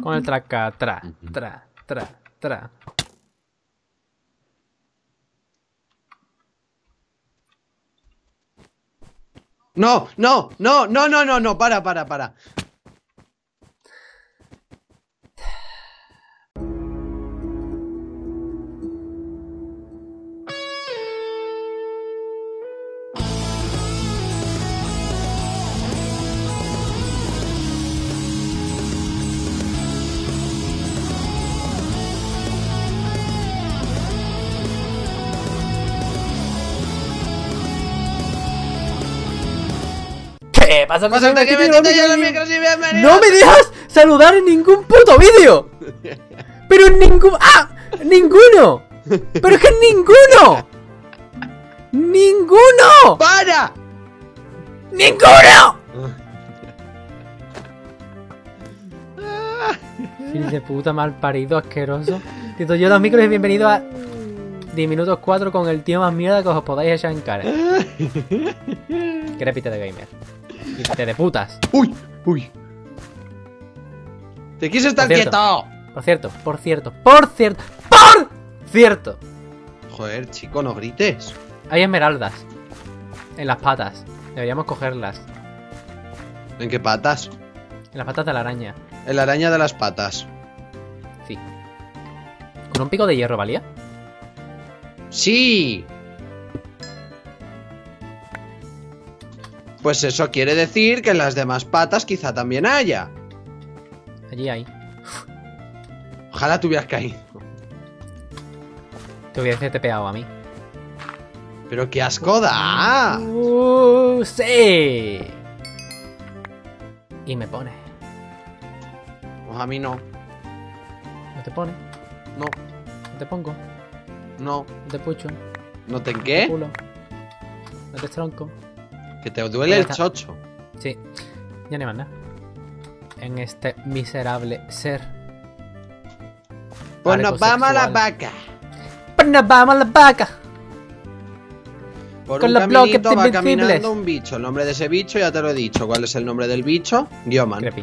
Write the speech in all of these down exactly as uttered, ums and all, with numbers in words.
Con el traca, tra, tra, tra, tra. No, no, no, no, no, no, no, para, para, para. ¿Qué pasa? Pasa que me meto yo en el micro, sí, bienvenido. ¡No me dejas saludar en ningún puto vídeo! ¡Pero en ningún... ¡Ah! ¡Ninguno! ¡Pero es que ninguno! ¡Ninguno! ¡Para! ¡Ninguno! Hijo de puta, mal parido, asqueroso. Tito yo los micros y bienvenido a diez minutos cuatro con el tío más mierda que os podáis echar en cara. Crepite de gamer. Hijo de putas. ¡Uy! ¡Uy! ¡Te quise estar Por cierto. quieto! Por cierto, por cierto, por cierto, por cierto. Joder, chico, no grites. Hay esmeraldas en las patas. Deberíamos cogerlas. ¿En qué patas? En las patas de la araña. En la araña de las patas. Sí. ¿Con un pico de hierro valía? ¡Sí! Pues eso quiere decir que en las demás patas quizá también haya. Allí hay. Ojalá te hubieras caído. Te hubiese tepeado a mí. Pero qué asco da. Uh, sí. Y me pone. Pues a mí no. ¿No te pone? No. ¿No te pongo? No. ¿No te pucho? ¿No te ¿No te qué? culo? ¿No te tronco? Que te duele el chocho. Sí. Ya no hay más nada. En este miserable ser. Pues nos vamos a la Arcosexual. vaca. Pues nos vamos a la vaca. Por Con un los bloques caminito va invencibles. caminando un bicho. El nombre de ese bicho ya te lo he dicho. ¿Cuál es el nombre del bicho? Guioman. Creepy.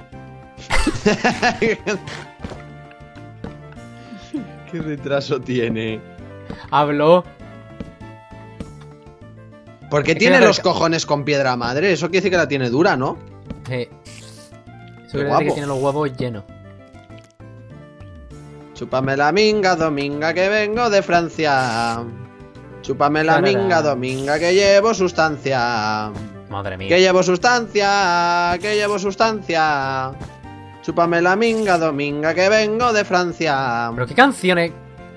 ¿Qué retraso tiene? Habló. ¿Por qué Es que tiene la los reca- cojones con piedra madre? Eso quiere decir que la tiene dura, ¿no? Eh, Qué Eso quiere decir guapo. que tiene los huevos llenos. Chúpame la minga, dominga, que vengo de Francia. Chúpame la Tarara. minga, dominga, que llevo sustancia. Madre mía. Que llevo sustancia, que llevo sustancia. Chúpame la minga, dominga, que vengo de Francia. Pero qué canciones.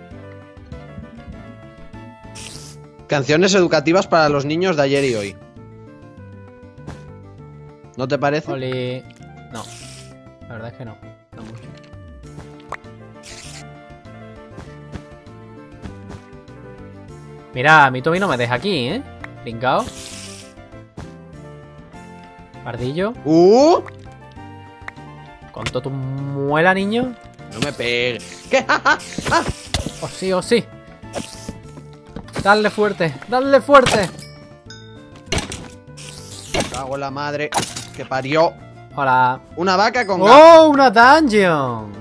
Canciones educativas para los niños de ayer y hoy. ¿No te parece? Oli. No. La verdad es que no. No mucho. Mira, a mí Toby no me deja aquí, ¿eh? Pringao. Pardillo. ¡Uh! Con todo tu muela, niño. No me pegues. ¿Qué? ¡Ah, ah, ah! Oh, sí, oh, sí. Dale fuerte, dale fuerte. Cago en la madre que parió. Hola. Una vaca con gato. ¡Oh, una dungeon!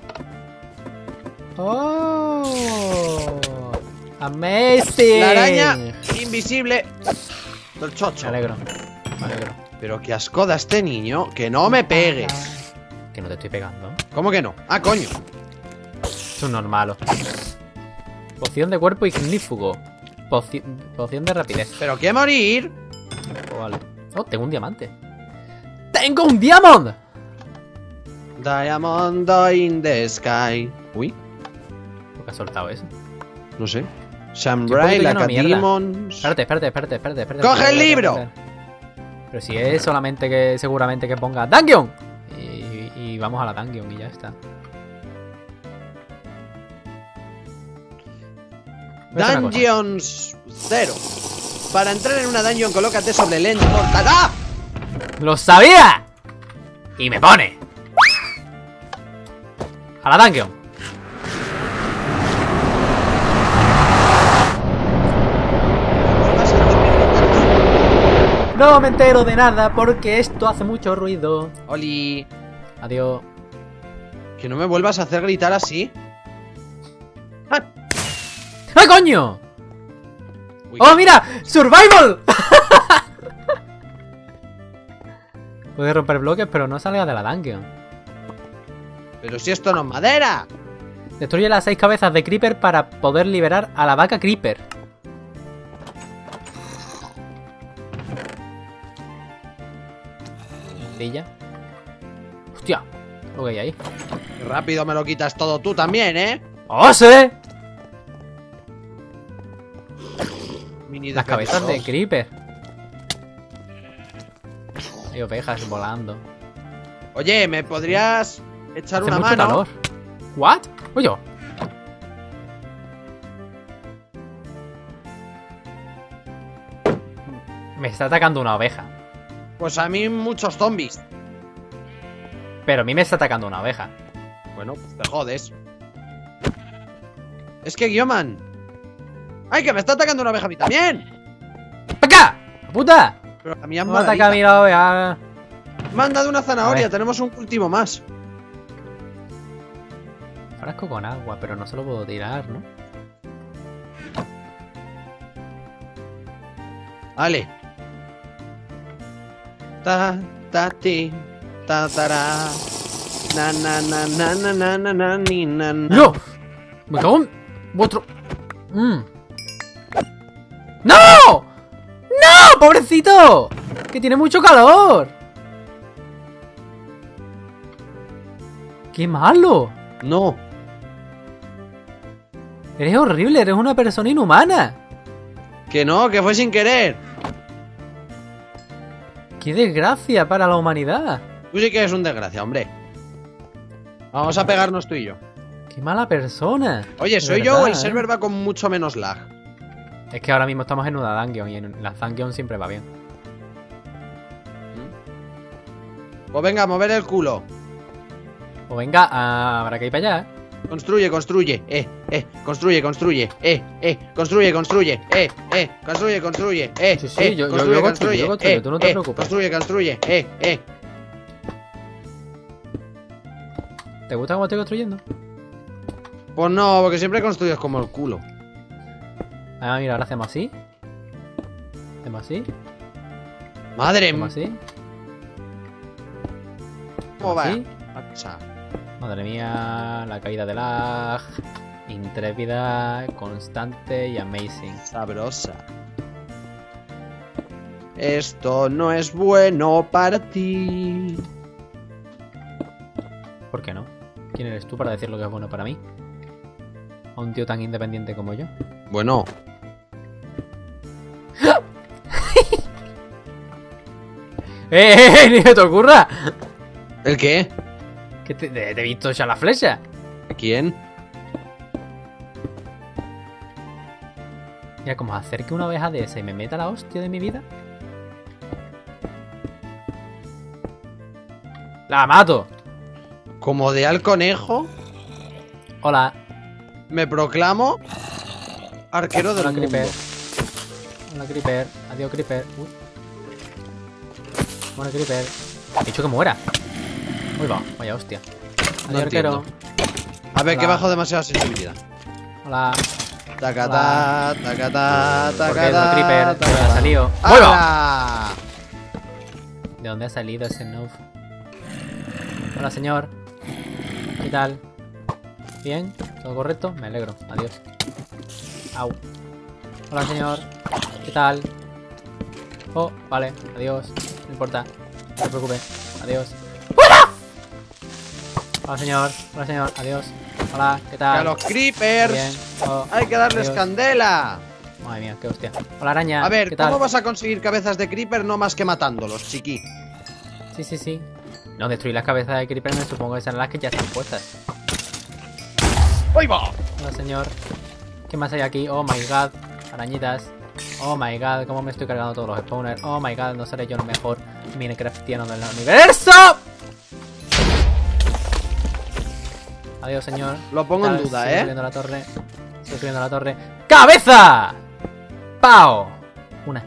¡Oh! ¡Amazing! La araña invisible del Me chocho. alegro, me alegro. Pero qué asco da este niño. Que no me pegues. Que no te estoy pegando. ¿Cómo que no? Ah, coño. Es un normalo. Poción de cuerpo ignífugo. Poci- poción de rapidez. Pero qué morir. Oh, vale. Oh, tengo un diamante. ¡Tengo un diamond! Diamond in the sky. Uy, ¿Por qué has soltado eso? no sé. Qué Shambrai, poquito la lleno de mierda. Catimons. Espérate, espérate, espérate, espérate, espérate. ¡Coge espérate, el libro! espérate. Pero si es solamente que seguramente que ponga Dungeon. Y, y vamos a la Dungeon y ya está. Voy a hacer una cosa. Dungeons cero. Para entrar en una dungeon, colócate sobre el end portal. ¡Ah! ¡Lo sabía! Y me pone. A la Dungeon. No me entero de nada porque esto hace mucho ruido. Oli. Adiós. Que no me vuelvas a hacer gritar así. ¡Ah! ¡Ah, coño! Uy, ¡Oh, mira! ¡Survival! Puedes romper bloques, pero no salgas de la dungeon. Pero si esto no es madera. Destruye las seis cabezas de Creeper para poder liberar a la vaca Creeper. Sencilla. Hostia, lo que hay ahí. Qué rápido me lo quitas todo tú también, ¿eh? ¡Oh, sí! Mini Las cabezas de defensor. Creeper. Hay ovejas volando. Oye, ¿me podrías echar Hace una mucho mano? calor. ¿What? Oye. Me está atacando una oveja. Pues a mí muchos zombies. Pero a mí me está atacando una oveja. Bueno, pues te jodes. Es que, Guioman. ¡Ay, que me está atacando una oveja a mí también! ¡Acá! ¡Puta! Pero a mí han No me ataca a mí la oveja. Me han dado una A zanahoria, ver. tenemos un cultivo más. Frasco con agua, pero no se lo puedo tirar, ¿no? Vale. Ta, ta, ti, ta, tará. Na, na, na, na, na, na, na, na, ni, na, na. ¡No! ¡Me cago en vuestro... Mm. ¡No! ¡No! ¡Pobrecito! ¡Que tiene mucho calor! ¡Qué malo! No. Eres horrible, eres una persona inhumana. Que no, que fue sin querer. ¡Qué desgracia para la humanidad! Tú sí que eres un desgracia, hombre. Vamos a pegarnos tú y yo. ¡Qué mala persona! Oye, De ¿soy yo verdad, o el ¿eh? server va con mucho menos lag? Es que ahora mismo estamos en una dungeon y en la dungeon siempre va bien. Pues venga, a mover el culo. Pues venga, ah, habrá que ir para allá, ¿eh? Construye, construye, eh, eh, construye, construye, eh, eh, construye, construye, eh, eh, construye, construye, eh, Sí, sí, eh, yo- yo- construye, yo construyo, construye, yo construyo, eh, tú no te eh, preocupes. construye, construye, eh, eh. ¿Te gusta cómo estoy construyendo? Pues no, porque siempre construyes como el culo. Ah, mira, ahora hacemos así. Hacemos así. Madre Hacemos mía, así. ¿cómo va? así. a pasar? Madre mía, la caída de lag. Intrépida, constante y amazing. Sabrosa. Esto no es bueno para ti. ¿Por qué no? ¿Quién eres tú para decir lo que es bueno para mí? A un tío tan independiente como yo. Bueno, ¡Eh, eh, eh! ¡Ni que te ocurra! ¿el qué? Que te, te- te he visto echar la flecha. ¿Quién? Mira, como acerque una oveja de esa y me meta la hostia de mi vida. ¡La mato! Como de al conejo, Hola. me proclamo arquero del Hola, mundo. Creeper. Hola, Creeper. Adiós, Creeper. Uh. Bueno, Creeper. He dicho que muera. Uy, va. Vaya hostia. No Adiós, arquero. entiendo. A ver, que Hola. bajo demasiada sensibilidad. Hola. Tacatá, tacatá, ¿Por qué tacatá, eso, Creeper? ¿De dónde tacatá. ha salido? ¡Uy, va! ¡Hala! ¿De dónde ha salido ese noob? Hola, señor. ¿Qué tal? ¿Bien? ¿Todo correcto? Me alegro. Adiós. Au. Hola, señor. ¿Qué tal? Oh, vale. Adiós. No importa. No se preocupe. Adiós. ¡Hola! Hola, señor. Hola, señor. Adiós. Hola, ¿qué Que tal? a los creepers Bien. Oh, hay que darles adiós. candela. Madre mía, qué hostia. Hola, araña. A ver, ¿qué tal? ¿cómo vas a conseguir cabezas de creeper no más que matándolos, chiqui? Sí, sí, sí. No, destruir las cabezas de Creeper me supongo que serán las que ya están puestas. ¡Uy, va! Hola, señor. ¿Qué más hay aquí? Oh my god. Arañitas. Oh my god, cómo me estoy cargando todos los spawners. Oh my god, no seré yo el mejor Minecraftiano del universo. Adiós, señor. Lo pongo en Tal, duda, sigo ¿eh? subiendo la torre. Sigo subiendo la torre. ¡Cabeza! ¡Pau! Una.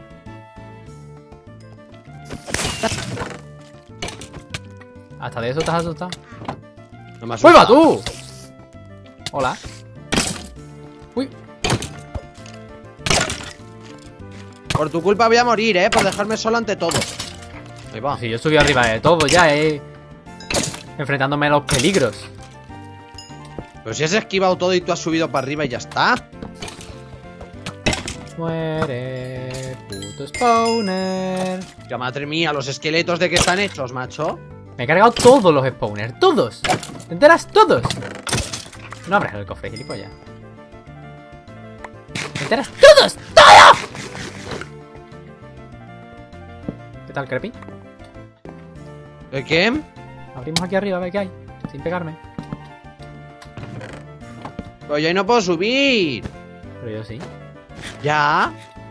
¿Hasta de eso te has asustado? No me has ¡Vuelva asustado. tú! Hola. Uy. Por tu culpa voy a morir, eh. Por dejarme solo ante todo. Ahí va. Si yo subí arriba de todo ya, eh. Enfrentándome a los peligros. Pero si has esquivado todo y tú has subido para arriba y ya está. Muere, puto spawner. Ya, madre mía, los esqueletos de qué están hechos, macho. Me he cargado todos los spawners, todos. ¿Te enteras? Todos. No abres el cofre, gilipollas. ¿Te enteras? ¡Todos! ¡Todos! ¿Qué tal, Creepy? ¿Eh, qué? Abrimos aquí arriba a ver qué hay. Sin pegarme. Pues yo ahí no puedo subir. Pero yo sí. Ya.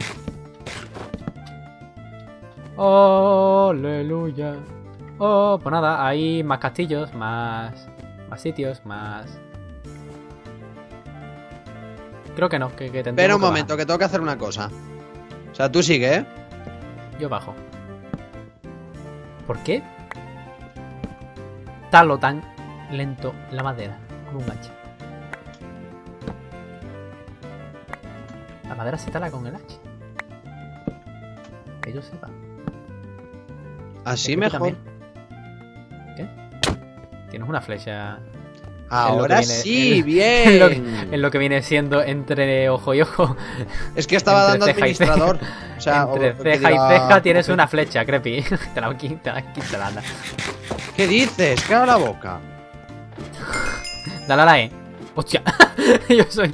Aleluya. Oh, pues nada, hay más castillos, más. Más sitios, más. Creo que no, que, que tendremos Espera un que momento, bajar. que tengo que hacer una cosa. O sea, tú sigue, ¿eh? Yo bajo. ¿Por qué? Talo tan lento la madera con un hacha. La madera se tala con el hacha. Que yo sepa. Así Creepy mejor. también. ¿Qué? Tienes una flecha. Ahora viene- sí, en- bien. En lo, que, en lo que viene siendo entre ojo y ojo. Es que estaba entre dando ceja y ceja. administrador. O sea, Entre o- que ceja diga- y ceja tienes una flecha, Creepy. Te la quito, te la quito, te la anda. ¿Qué dices? Caga la boca. Dale a la E. Hostia. Yo soy.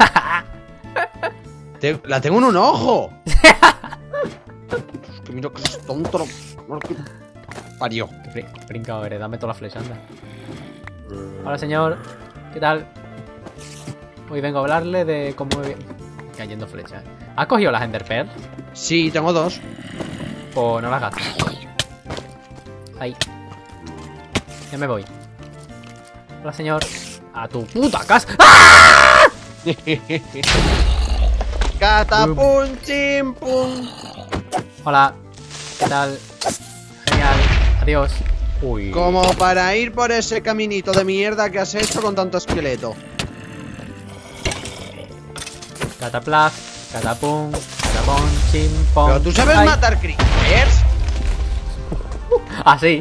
Te- la tengo en un ojo. Es que mira que es tonto. lo- que Parió. Qué fri- brincado eres, dame toda la flecha, anda. Hola, señor. ¿Qué tal? Hoy vengo a hablarle de cómo me... Cayendo flechas. ¿Has cogido las Ender Pearls? Sí, tengo dos. Pues no las gastes. Ahí. Ya me voy. Hola, señor. A tu puta casa. ¡Ah! Catapum, chimpum. Hola. ¿Qué tal? Genial. Adiós. Uy. Como para ir por ese caminito de mierda que has hecho con tanto esqueleto. Cataplaf. Catapum. Catapum. Chimpón. Pero tú sabes Ay. matar creepers. Ah, sí.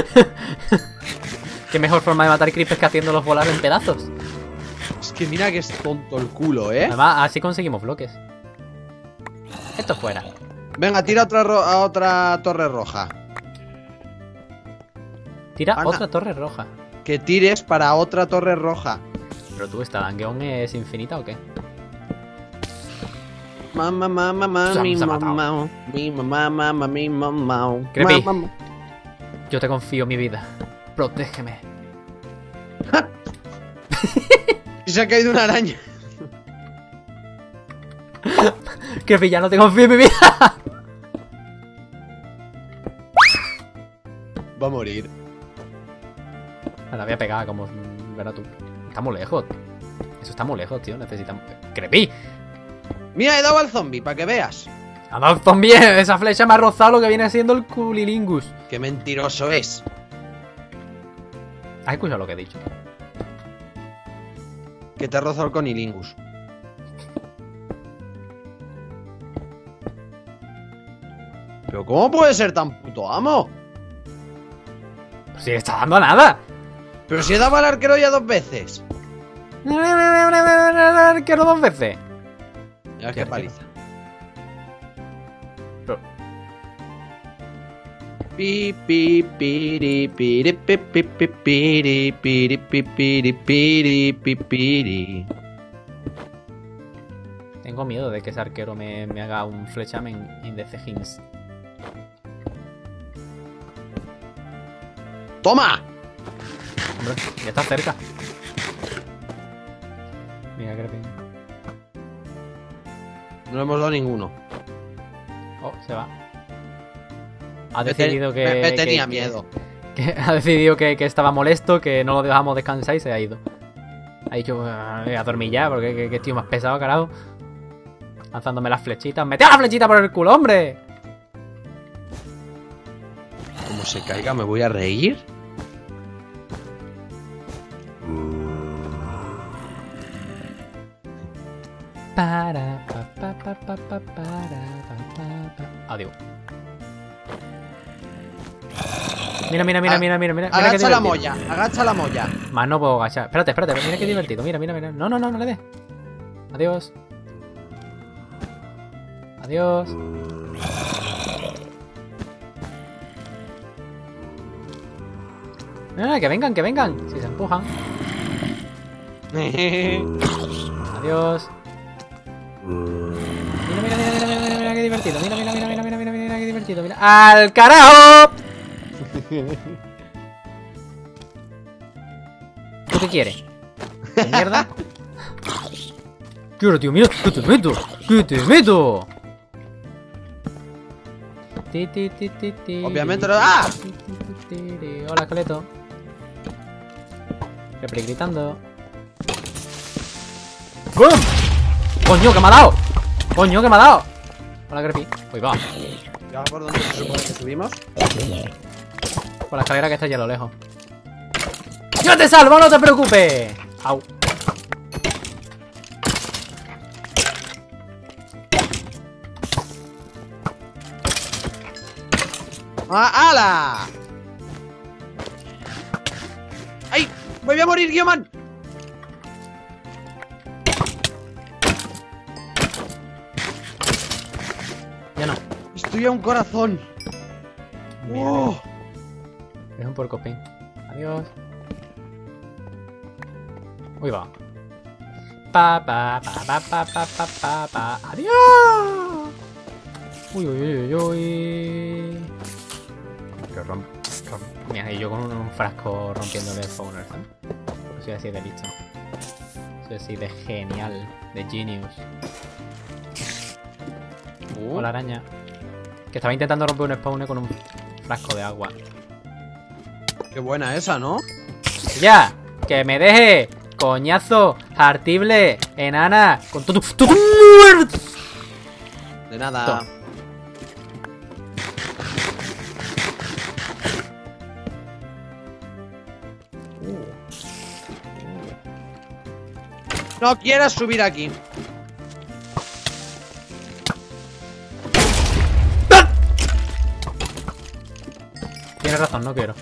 Qué mejor forma de matar creepers que haciéndolos volar en pedazos. Es que mira que es tonto el culo, ¿eh? Además, así conseguimos bloques. Esto fuera. Venga, tira otra, ro- a otra torre roja. Tira Ana. otra torre roja. Que tires para otra torre roja. Pero tú, ¿esta dungeon es infinita o qué? Mamá, mamá, mamá, Se ha- mi se ha matado. mamá, mi mamá, mamá, mi mamá. Creepy. Mamá. Yo te confío mi vida. Protégeme. Y se ha caído una araña. Creepy, ya no te confío en mi vida. Va a morir. La voy a pegar como... mm, Verás tú. Está muy lejos. Eso está muy lejos, tío. Necesitamos... ¡Creepy! Mira, he dado al zombie, para que veas. ¡Ha dado zombie! Esa flecha me ha rozado lo que viene siendo el culilingus. Qué mentiroso es. ¿Has escuchado lo que he dicho? Que te ha rozado el conilingus. Pero ¿cómo puede ser tan puto amo? Pues si le está dando a nada. Pero si he dado al arquero ya dos veces. Quiero dos veces. Ya, Qué qué paliza. Pero- Pi, pi, piri, piri, pi, pi, pi, piri, piri, pi, piri, piri, pi, piri. Tengo miedo de que ese arquero me, me haga un flechamen in the things. ¡Toma! Hombre, ya está cerca. Mira, Creepy. No le hemos dado ninguno. Oh, se va. Ha Me te- decidido que... me- me tenía que- miedo. que- ha decidido que, que estaba molesto, que no lo dejamos descansar y se ha ido. Ha dicho, "Ah, voy a dormir ya, porque que, que tío más pesado, carajo. Lanzándome las flechitas. ¡Mete la flechita por el culo, hombre! Como se caiga me voy a reír. Para, pa, pa, pa, pa, pa, para, pa, pa, pa. Adiós. Mira, mira, mira, Ah, mira, mira, mira. Agacha la molla, agacha la molla. Más no puedo agachar. Espérate, espérate. Mira qué divertido. Mira, mira, mira. No, no, no, no le des. Adiós. Adiós. Ah, que vengan, que vengan. Si se empujan. Adiós. Mira, mira, mira, mira, mira, mira, mira, qué divertido. Mira, mira, mira, mira, mira, mira, mira, qué divertido. Mira. ¡Al carajo! ¿Tú qué quieres? ¿Qué mierda? Quiero, tío, mira, que te meto. Que te meto. Ti, ti, ti, ti, ti. Obviamente no. ¡Ah! Ti, ti, ti, ti, ti. Hola, esqueleto. Siempre gritando. ¡Bum! ¡Coño, que me ha dado! ¡Coño, que me ha dado! Hola, Creepy. Uy, va. ¿Ya por dónde se supone que subimos? Por la escalera que está ya a lo lejos. ¡Yo te salvo, no te preocupes! ¡Au! ¡Ah, ¡Hala! ¡Ay! ¡Me voy a morir, Guioman! Ya no. Estoy a un corazón. Mira, ¡Oh! mira. Es un porcopín. Adiós. Uy, va. Pa, pa, pa, pa, pa, pa, pa, pa, pa. Adiós. Uy, uy, uy, uy, uy. Pero romp, romp. Mira, y yo con un, un frasco rompiéndole el spawner, ¿sabes? Porque soy así de listo. Soy así de genial. De genius. Uh. Hola, araña. Que estaba intentando romper un spawner con un frasco de agua. Qué buena esa, ¿no? ¡Ya! ¡Que me deje! ¡Coñazo! ¡Hartible! ¡Enana! ¡Con todo tu... tu muerte! De nada. Toma. No quieras subir aquí. Tienes razón, no quiero.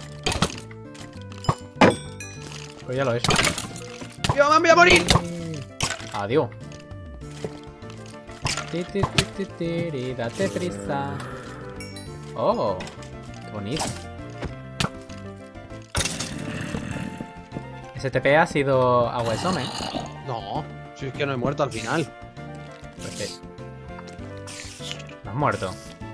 Pues ya lo es. ¡Yo me voy a morir! Adiós. Ti, ti, ti, ti, ti, date prisa. Oh, qué bonito. Ese T P ha sido a Huesome, ¿eh? No, si es que no he muerto al final. Pues no has muerto.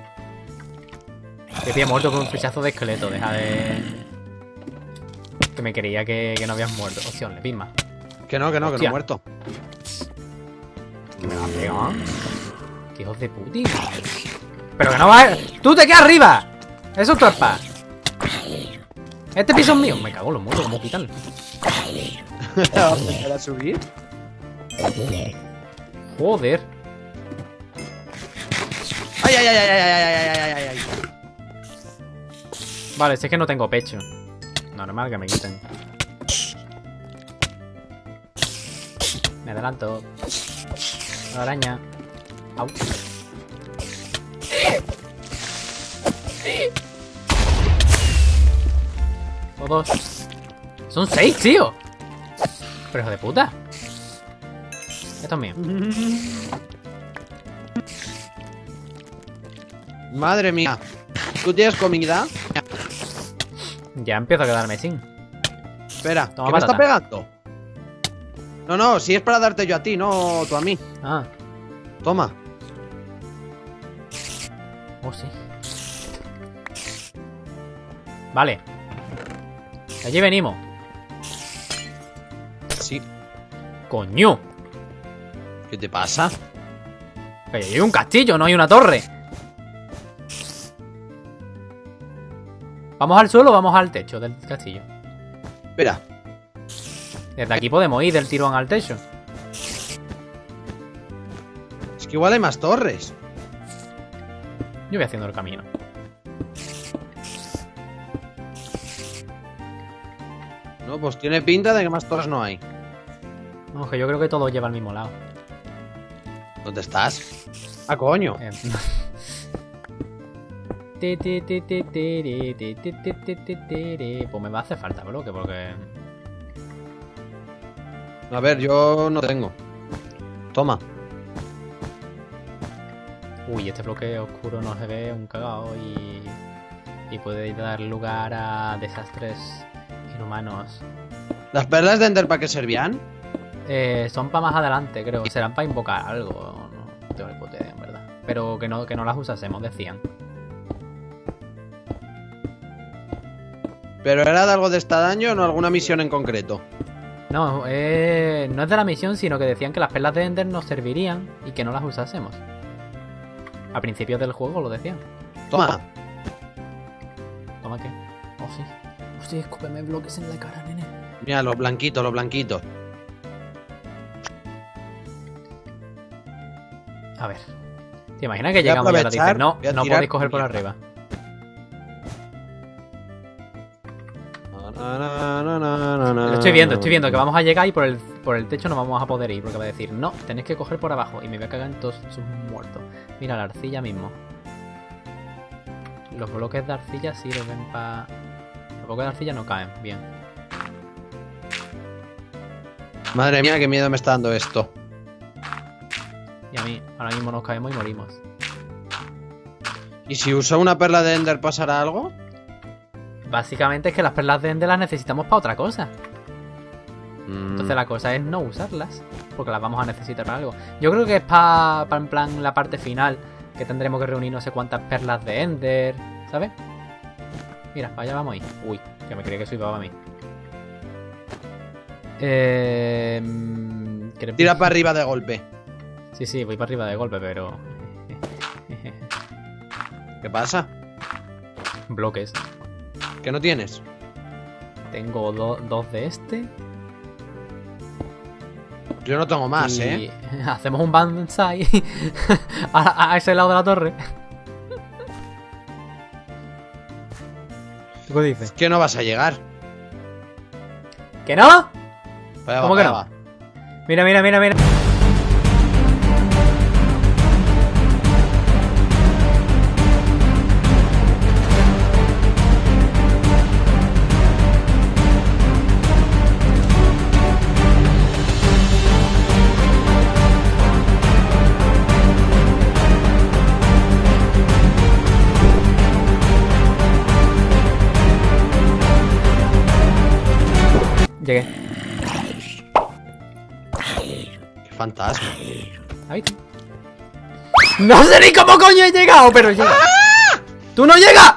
Te había muerto con un flechazo de esqueleto. Deja de... Que me creía que, que no habías muerto. Hostia, le pisma. Que no, que no, que no Hostia. he muerto. Me va a pegar. ¡Qué hijos de puti! ¡Pero que no va a... ¡Tú te quedas arriba! ¡Eso es trampa! Este piso es mío. Me cago en los muertos, ¿cómo quitarlo? ¿Para subir? Joder. ¡Ay, ay, ay, ay, ay, ay, ay, ay, ay, ay! Vale, si es que no tengo pecho. Normal que me quiten. Me adelanto. La araña. Au. Todos. Son seis, tío. Pero hijo de puta. Esto es mío. Madre mía. ¿Tú tienes comida? Ya empiezo a quedarme sin. Espera, Toma ¿qué me está patata. pegando? No, no, si es para darte yo a ti, no tú a mí. Ah, Toma. oh sí. Vale. Allí venimos. Sí. Coño. ¿Qué te pasa? Que allí hay un castillo, no hay una torre. ¿Vamos al suelo o vamos al techo del castillo? Espera. Desde aquí podemos ir del tirón al techo. Es que igual hay más torres. Yo voy haciendo el camino. No, pues tiene pinta de que más torres no hay. No, que yo creo que todo lleva al mismo lado. ¿Dónde estás? Ah, coño. Eh, ti, ti, ti, ti, tiri, ti, ti, ti, ti, ti, tiri. Pues me va a hacer falta bloque porque... A ver, yo no tengo. Toma. Uy, este bloque oscuro no se ve un cagao y... Y puede dar lugar a desastres inhumanos. ¿Las perlas de Ender para qué servían? Eh, son para más adelante, creo. Serán para invocar algo. No tengo ni puta idea, en verdad. Pero que no, que no las usásemos, decían. ¿Pero era de algo de esta daño o no alguna misión en concreto? No, eh, no es de la misión, sino que decían que las perlas de Ender nos servirían y que no las usásemos. A principios del juego lo decían. Toma. ¿Toma qué? Oh, sí. Oh, sí, escúpeme bloques en la cara, nene. Mira, los blanquitos, los blanquitos. A ver. ¿Te imaginas que Voy a llegamos y ahora aprovechar, dicen, no, voy a no tirar podéis coger por mierda. arriba? Lo estoy viendo, estoy viendo que vamos a llegar y por el, por el techo no vamos a poder ir. Porque va a decir, no, tenéis que coger por abajo. Y me voy a cagar en todos sus muertos. Mira, la arcilla mismo. Los bloques de arcilla sirven para... Los bloques de arcilla no caen, bien. Madre mía, qué miedo me está dando esto. Y a mí, ahora mismo nos caemos y morimos. ¿Y si uso una perla de Ender pasará algo? Básicamente es que las perlas de Ender las necesitamos para otra cosa. Mm. Entonces la cosa es no usarlas, porque las vamos a necesitar para algo. Yo creo que es para pa, en plan la parte final, que tendremos que reunir no sé cuántas perlas de Ender, ¿sabes? Mira, para allá vamos a ir. Uy, que me creía que eso iba para mí. Eh... ¿quieres- Tira para arriba de golpe. Sí, sí, voy para arriba de golpe, pero... ¿Qué pasa? Bloques. ¿Que no tienes? Tengo do- dos de este. Yo no tengo más, y ¿eh? hacemos un banzai a, a ese lado de la torre. ¿Tú qué dices? Es que no vas a llegar. ¿Que no? Para allá ¿Cómo va, que para no? allá Mira, mira, mira, mira. Llegué. Qué fantasma. ¿Has visto? No sé ni cómo coño he llegado, pero llega. ¡Tú no llegas!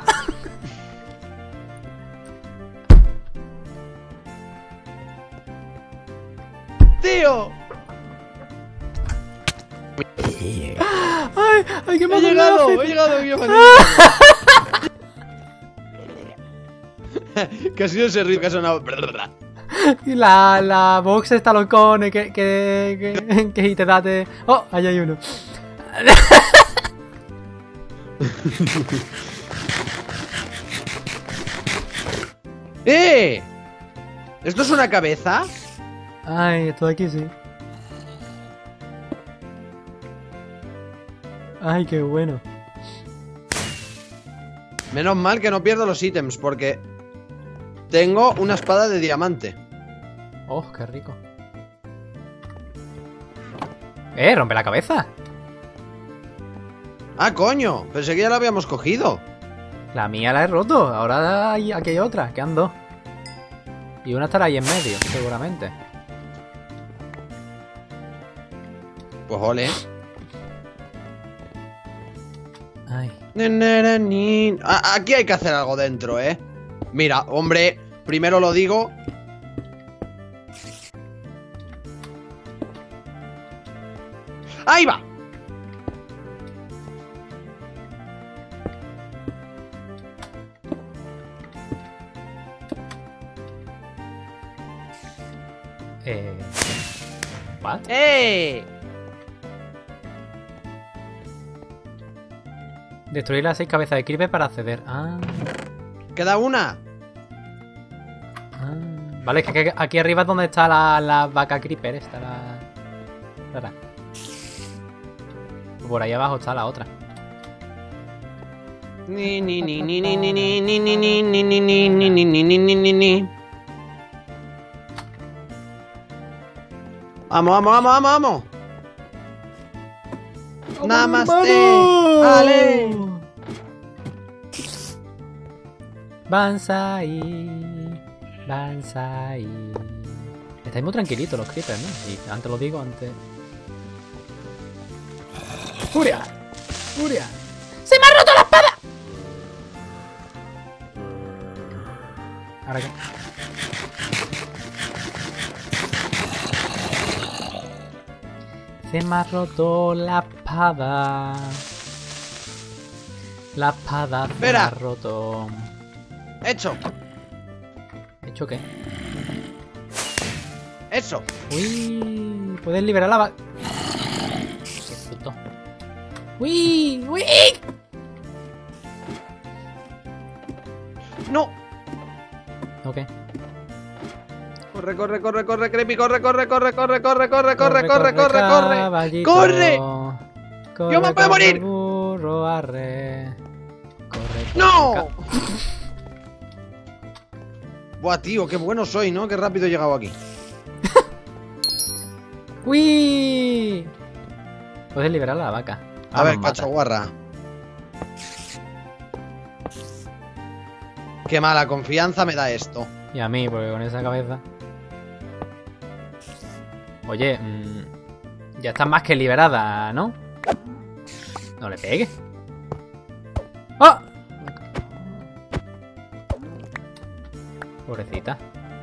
¡Tío! ¡Ay! ¡Ay, que me ¡He ha dado llegado! un ¡He llegado! ¡Qué manía! Que ha sido ese ruido que ha sonado. Y la, la box está locone que, que, que, que te date. Oh, ahí hay uno. ¡Eh! ¿Esto es una cabeza? Ay, esto de aquí sí. Ay, qué bueno. Menos mal que no pierdo los ítems, porque tengo una espada de diamante. Oh, qué rico. Eh, rompe la cabeza. ¡Ah, coño! Pensé que ya la habíamos cogido. La mía la he roto. Ahora hay, aquí hay otra. Quedan dos. Y una estará ahí en medio, seguramente. Pues ole. Ay. Ah, aquí hay que hacer algo dentro, ¿eh? Mira, hombre, primero lo digo. ¡Ahí va! Eh. ¿What? ¡Eh! Destruir las seis cabezas de creeper para acceder. Ah. Queda una. Ah. Vale, es que aquí- aquí arriba es donde está la, la vaca creeper. Está la. Rara. Por ahí abajo está la otra. Ni ni ni ni ni ni ni ni ni ni ni ni ni ni ni ni ni ni ni. Vamos, vamos, vamos, vamos, vamos. Namaste. Ale. Banzai. Banzai. Estáis muy tranquilitos los creepers, ¿no? Y antes lo digo, antes... ¡Furia! ¡Furia! ¡Se me ha roto la espada! ¿Ahora qué? Se me ha roto la espada. La espada se Espera. me ha roto. Hecho. ¿Hecho qué? Eso. Uy, puedes liberar la va... Qué puto. Uy, uy. No. Ok. Corre, corre, corre, corre, creepy, corre, corre, corre, corre, corre, corre, corre, corre, corre, corre. caballito. ¡Corre! Corre, ¡Yo me puedo morir! burro, arre. Corre, corre, ¡No! ca- Buah, tío, qué bueno soy, ¿no? Qué rápido he llegado aquí. ¡Uy! Puedes liberar a la vaca. A Ah, ver, nos mata. cachaguarra. Qué mala confianza me da esto. Y a mí, porque con esa cabeza... Oye, mmm, ya estás más que liberada, ¿no? No le pegues. ¡Oh! Pobrecita.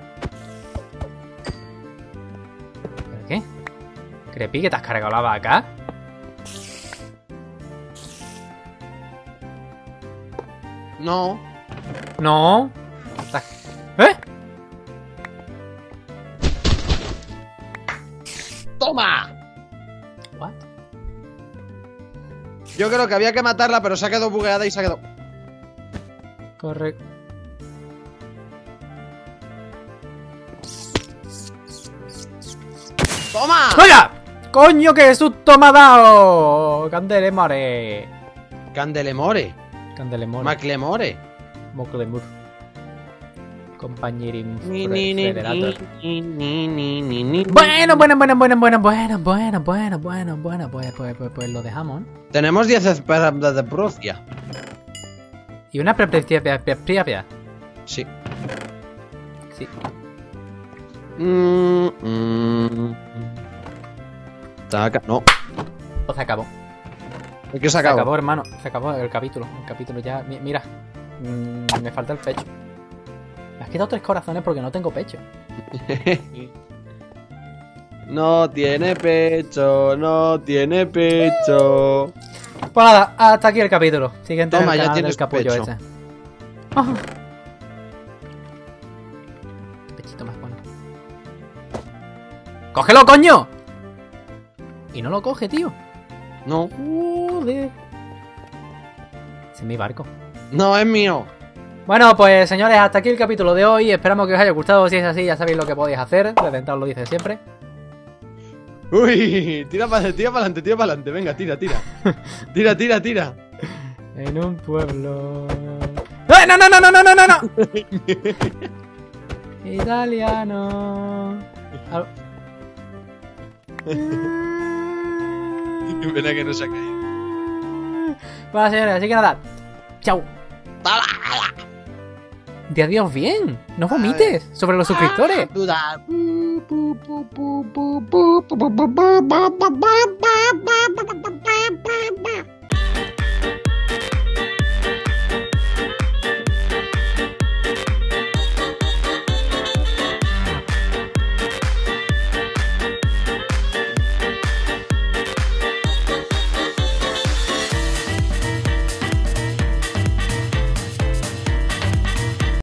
¿Pero qué? Creepy, que te has cargado la vaca. No. No. Estás- ¿Eh? ¡Toma! What? Yo creo que había que matarla, pero se ha quedado bugueada y se ha quedado... Corre. ¡Toma! ¡Oiga! ¡Coño, qué susto me ha dado! Candelemore. Candelemore. Candelemore. Maclemore. Moclemur. Compañerim Ni, ni, ni, Federator. ni, ni, ni, ni, ni. Bueno, bueno, bueno, bueno, bueno, bueno, bueno, bueno, bueno, bueno, pues, pues, pues, pues lo dejamos, ¿no? Tenemos diez esperanzas de Prusia. Y una prepia. Sí. Sí. Mm, mm. Taca- No. Pues se acabó. ¿Qué se Se acabó? acabó, hermano. Se acabó el capítulo. El capítulo ya. mi- Mira. Mm, me falta el pecho. Me has quitado tres corazones porque no tengo pecho. No tiene pecho, no tiene pecho. Pues nada, hasta aquí el capítulo. Siguiente en Toma, el ya canal tienes del capullo pecho. este. Ah. Qué pechito más bueno. ¡Cógelo, coño! Y no lo coge, tío. No, Joder. Ese es mi barco. no es mío. Bueno, pues señores, hasta aquí el capítulo de hoy. Esperamos que os haya gustado. Si es así, ya sabéis lo que podéis hacer. Reventar lo dice siempre. Uy, tira para tira para adelante, tira para adelante. Venga, tira, tira. Tira, tira, tira. En un pueblo. ¡Eh, no, no, no, no, no, no, no, no! Italiano. Al- Qué pena que no se ha caído. Bueno, señores, así que nada. Chao. De adiós bien. No vomites sobre los suscriptores. Duda.